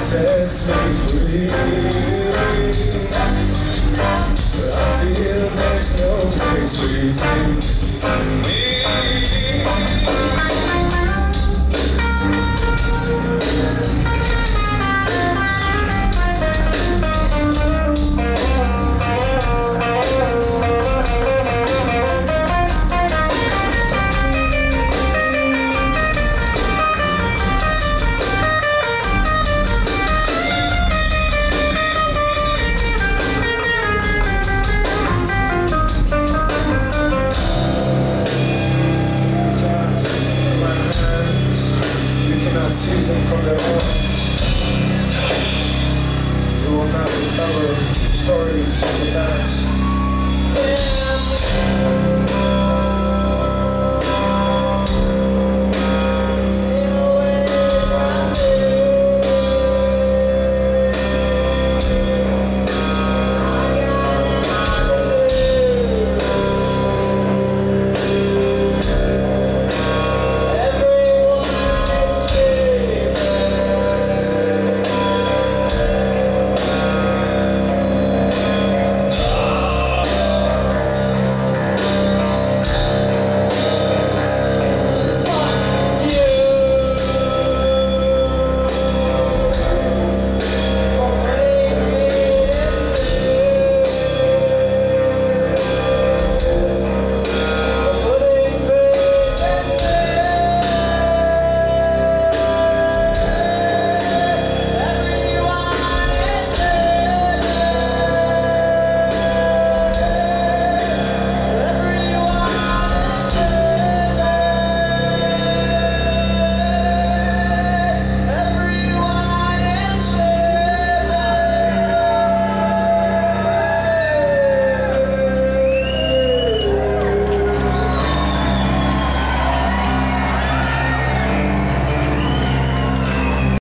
sets me free. But I feel there's no place freezing me. Season from their own. You will not recover stories of the past.